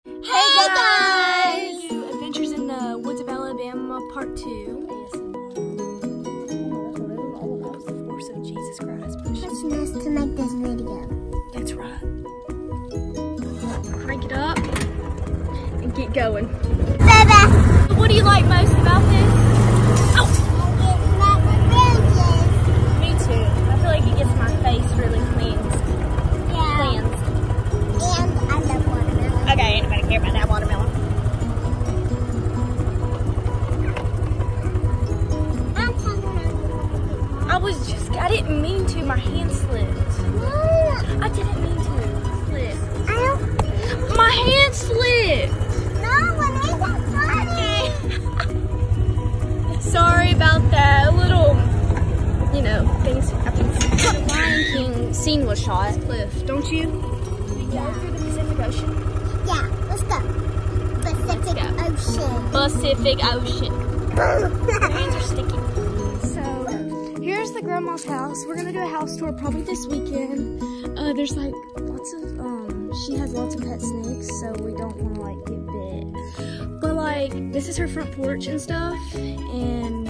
Hey guys! Adventures in the Woods of Alabama Part 2. That's the force of Jesus Christ. It's nice to make this video. That's right. Crank it up and get going. Bye-bye. What do you like most about this? Oh! Me too. I feel like it gets my face really cleansed. Yeah. Cleansed. And I love watermelon. Okay, anybody care about that watermelon? I didn't mean to. My hand slipped. I didn't mean to. Slip. My hand slipped. No, it isn't funny. Sorry about that. A little, things happen. The Lion King scene was shot. Cliff, don't you? We go through the Pacific Ocean. Yeah, let's go. Pacific Ocean. Pacific Ocean. Your hands are sticky. Here's the grandma's house. We're gonna do a house tour probably this weekend. There's like lots of, she has lots of pet snakes, so we don't wanna like get bit. But like, this is her front porch and stuff, and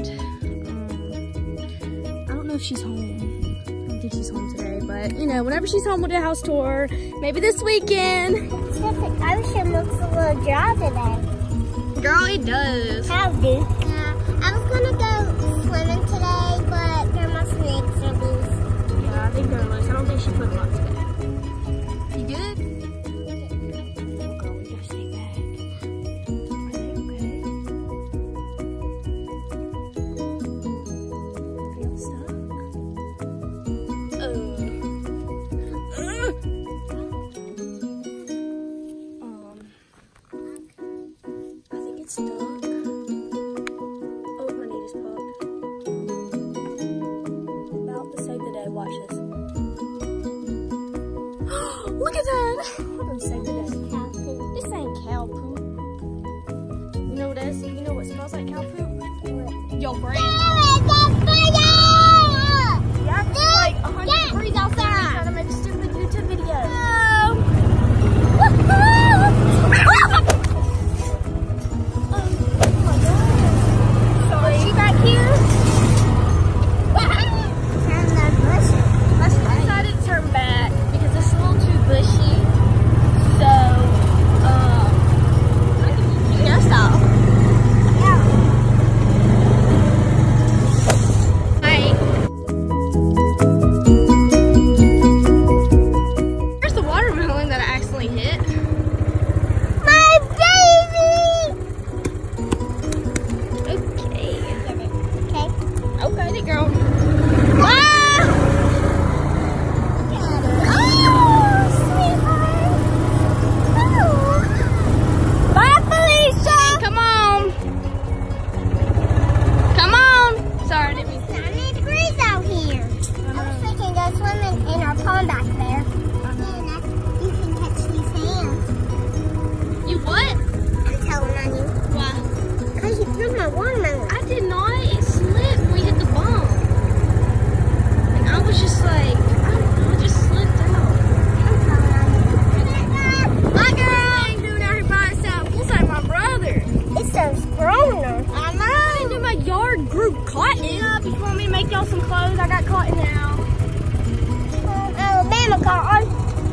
I don't know if she's home. I don't think she's home today, but whenever she's home, we'll do a house tour. Maybe this weekend. Pacific Ocean looks a little dry today. Girl, it does. How do? Yeah, I was gonna go swimming today, but grandma's snakes are loose. Yeah, I think they're loose. I don't think she put them up today. You good? Oh, girl, we gotta stay back. Are they okay? Are you stuck? I think it's stuck. Oh, my knee just popped. About to save the day. Watch this. Look at that! We're gonna save the day. Cow poop. This ain't cow poop. You know what it is? You know what smells like cow poop? Your brain. Yeah, it's like 100 degrees outside. Trying to make a stupid YouTube video. Sorry. Is she back here? I decided to turn back because it's a little too bushy. So, look at your cute hairstyle. Yeah. Hi. Here's the watermelon that I accidentally hit. My baby! Okay. Okay. Okay, girl. I did not. It slipped. We hit the bump. And I was just like, I don't know, it just slipped out. My girl ain't doing out here by itself. Looks like my brother. It's so strong. I know. I didn't do my yard grew cotton. Yeah, if you want me to make y'all some clothes, I got cotton now. Alabama cotton.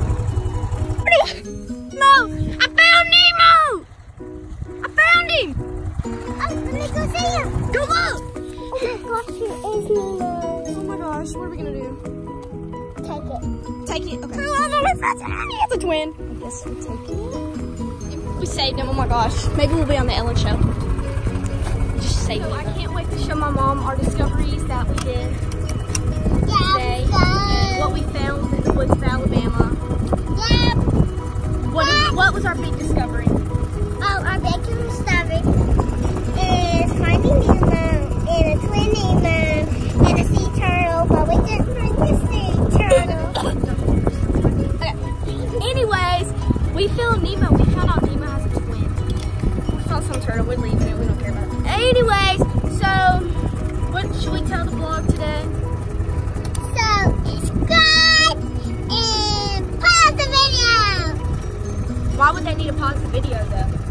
No, I found Nemo. I found him. Let me go see him. Go look. Oh my gosh, here is Nemo. Oh my gosh, what are we gonna do? Take it. Take it. Okay. It's a twin. I guess we're taking it. We saved him. Oh my gosh. Maybe we'll be on the Ellen show. Just saved him. I can't wait to show my mom our discoveries that we did today. And what we found in the woods of Alabama. Yeah. What was our big discovery? Oh, our big discovery is finding Nemo and a twin Nemo and a sea turtle, but we didn't find the sea turtle. Okay. Anyways, we found Nemo. We found out Nemo has a twin. We found some turtle. We're leaving it. We don't care about it. Anyways, so what should we tell the vlog today? So, subscribe and pause the video. Why would they need a pause? video though.